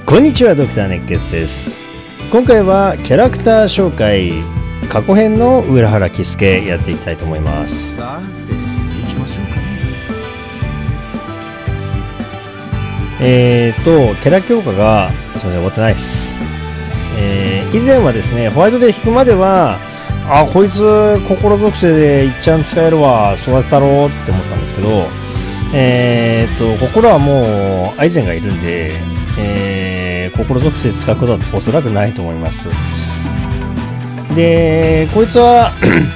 こんにちは、ドクター熱血です。今回はキャラクター紹介過去編の浦原喜助やっていきたいと思います。 さて行きましょうかね。キャラ強化がすみません終わってないです。以前はですねホワイトで引くまではこいつ心属性でいっちゃん使えるわ育てたろうって思ったんですけど心はもうアイゼンがいるんで心属性使うことはおそらくないと思います。でこいつは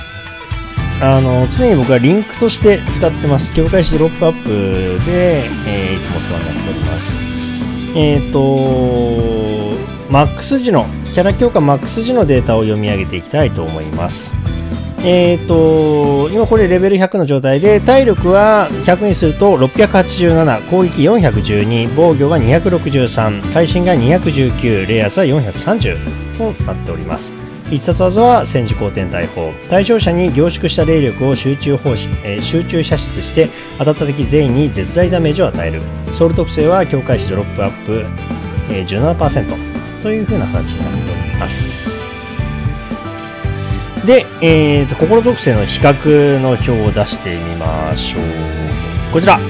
常に僕はリンクとして使ってます。境界市ドロップアップで、いつもお世話になっております。マックス時のキャラ強化マックス時のデータを読み上げていきたいと思います。今これレベル100の状態で体力は100にすると687、攻撃412、防御が263、会心が219、レイアスは430となっております。必殺技は戦時光天大砲。対象者に凝縮した霊力を集中射出して当たった敵全員に絶大ダメージを与える。ソウル特性は境界市ドロップアップ、17% という風な形になっております。で、心属性の比較の表を出してみましょう。こちら。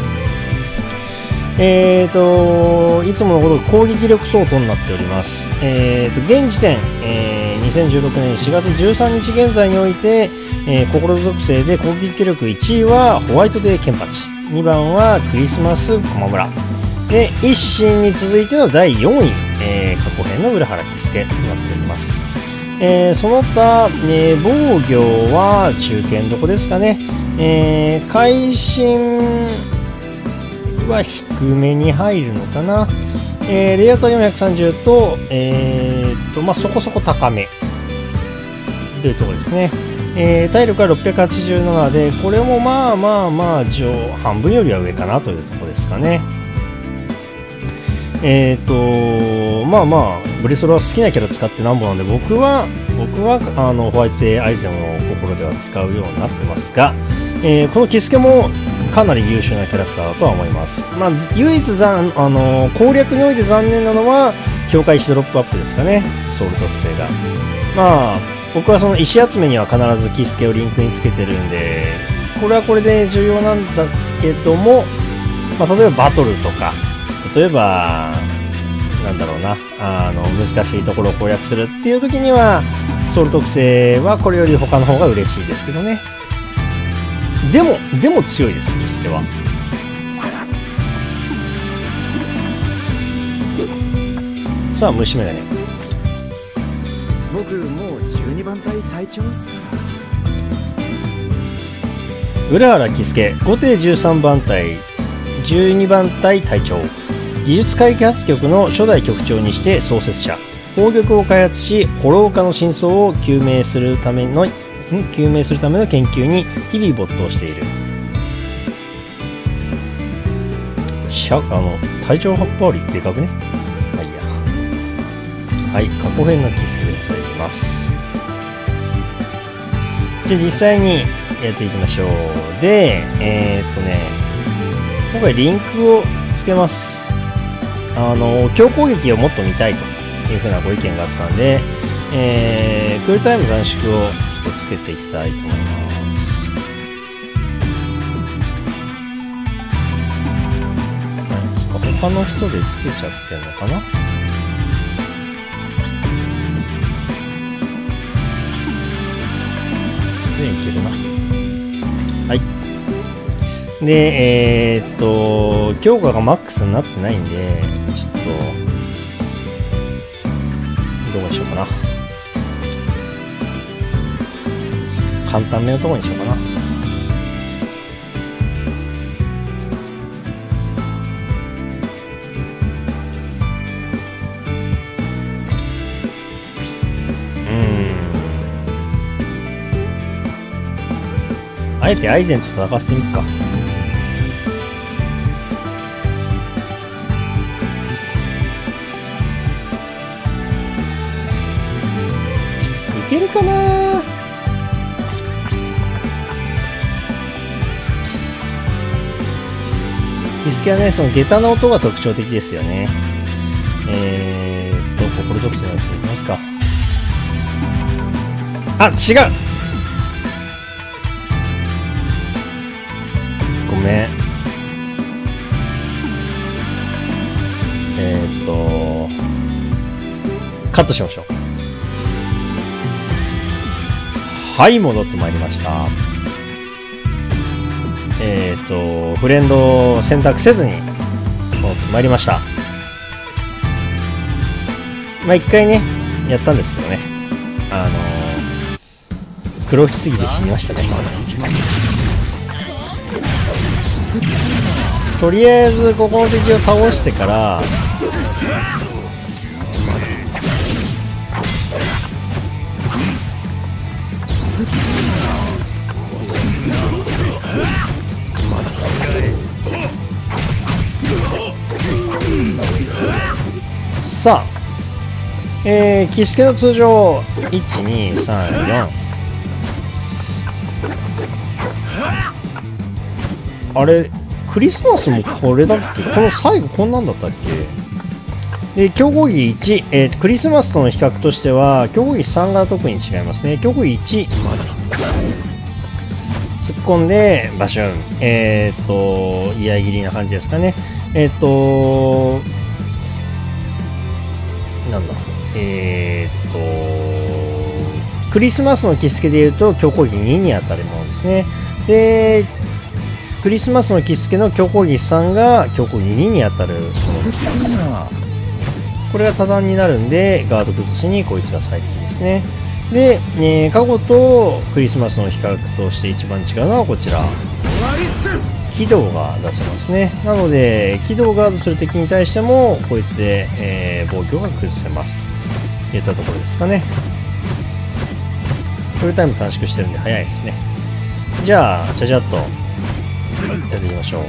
いつものごとく攻撃力相当になっております。現時点、2016年4月13日現在において、心属性で攻撃力1位はホワイトデーケンパチ、2番はクリスマス駒村。で、一心に続いての第4位、過去編の浦原喜助となっております。その他、防御は中堅どこですかね。会心は低めに入るのかな。レイアスは430と、そこそこ高めというところですね。体力は687で、これもまあ半分よりは上かなというところですかね。ブリソロは好きなキャラ使ってなんぼなんで僕はホワイトデーアイゼンを心では使うようになってますが、このキスケもかなり優秀なキャラクターだとは思います。唯一攻略において残念なのは境界石ドロップアップですかね。ソウル特性が僕はその石集めには必ずキスケをリンクにつけてるんでこれはこれで重要なんだけども、例えばバトルとか例えばなんだろうな難しいところを攻略するっていう時にはソウル特性はこれより他の方が嬉しいですけどね。でも強いですキスケは。さあ虫眼鏡、 僕もう12番隊隊長っすから。 浦原喜助後手13番隊12番隊隊長、技術開発局の初代局長にして創設者、宝玉を開発しホロー化の真相を究明するための研究に日々没頭している。隊長発砲率でかくね。はい、過去編のキスケでございます。じゃあ実際にやっていきましょう。で今回リンクをつけます。強攻撃をもっと見たいというふうなご意見があったんで、クールタイム短縮をちょっとつけていきたいと思います。他の人でつけちゃってんのかな。でいけるな。はい。で強化がマックスになってないんでちょっとどこにしようかな。簡単めのところにしようかな。あえてアイゼンと戦わせてみるか。いけるかな。キスケはね、その下駄の音が特徴的ですよね。 心属性の人いますか。あ、違う、ごめん。カットしましょう。はい、戻ってまいりました。フレンドを選択せずに戻ってまいりました。まあ一回ね、やったんですけどね。黒ひつぎで死にましたね。とりあえずここの敵を倒してから、さあ、キスケの通常1234、あれクリスマスもこれだっけ。この最後こんなんだったっけ。で強攻撃1、クリスマスとの比較としては強攻撃3が特に違いますね。強攻撃1、突っ込んでバシュン、居合切りな感じですかね。なんだ、クリスマスのキスケでいうと強攻撃2に当たるものですね。でクリスマスのキスケの強攻撃3が強攻撃2に当たるものです。これが多段になるんでガード崩しにこいつが最適ですね。で、過去とクリスマスの比較として一番違うのはこちら、軌道が出せますね。なので軌道をガードする敵に対してもこいつで、防御が崩せますといったところですかね。フルタイム短縮してるんで早いですね。じゃあちゃちゃっとやっていきましょう。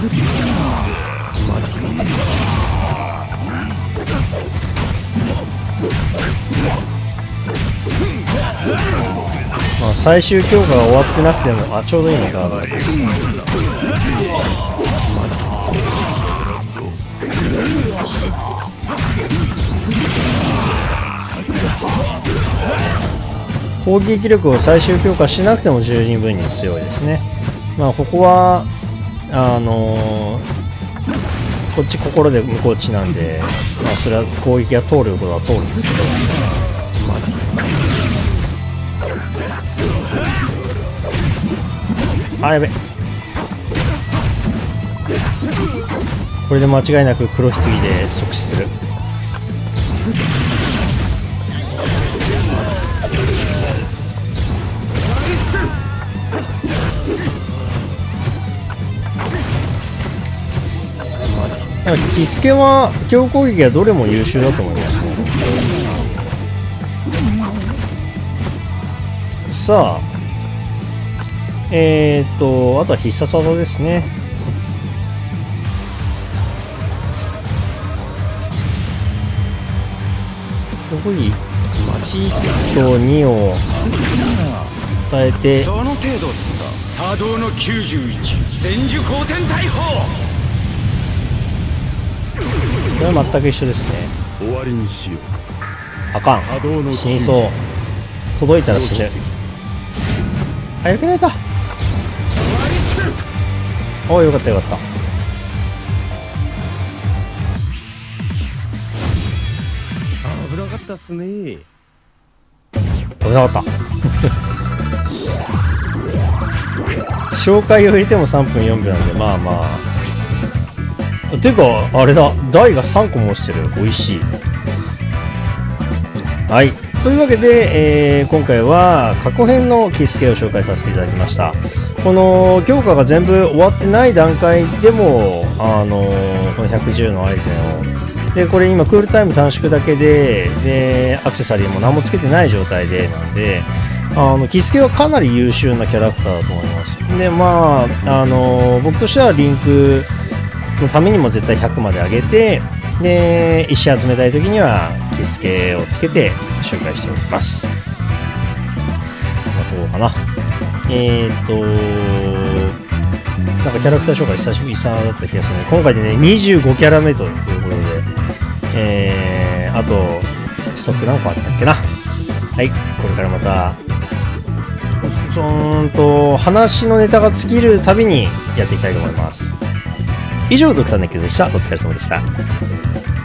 まあ最終強化が終わってなくても、ちょうどいいのか。攻撃力を最終強化しなくても十二分に強いですね。まあここはこっち心で向こう地なんで、まあそれは攻撃が通ることは通るんですけど、やべ、これで間違いなく黒ひつぎで即死する。キスケは強攻撃はどれも優秀だと思いますね。さあ、あとは必殺技ですね。強攻撃1と2を与えて、 その程度ですか。波動の91千手後天大砲。 これは全く一緒ですね。 終わりにしよう。 あかん、死にそう。届いたら死ぬ。早くなれた。お、よかったよかった。 危なかったっすね。 危なかった。紹介を入れても3分4秒なんで、まあまあ。ていうかあれだ、台が3個も落ちてる。美味しい。はい、というわけで、今回は過去編のキスケを紹介させていただきました。この強化が全部終わってない段階でもこの110のアイゼンをで、これ今クールタイム短縮だけでアクセサリーも何もつけてない状態でなんで、キスケはかなり優秀なキャラクターだと思います。でまあ僕としてはリンクのためにも絶対100まで上げて、で石集めたい時にはキスケをつけて紹介しております。こんなところかな。なんかキャラクター紹介久しぶりだった気がするね。今回でね25キャラ目ということで、 あとストック何個あったっけな。はい、これからまた話のネタが尽きるたびにやっていきたいと思います。以上、ドクターネッケズでした。お疲れ様でした。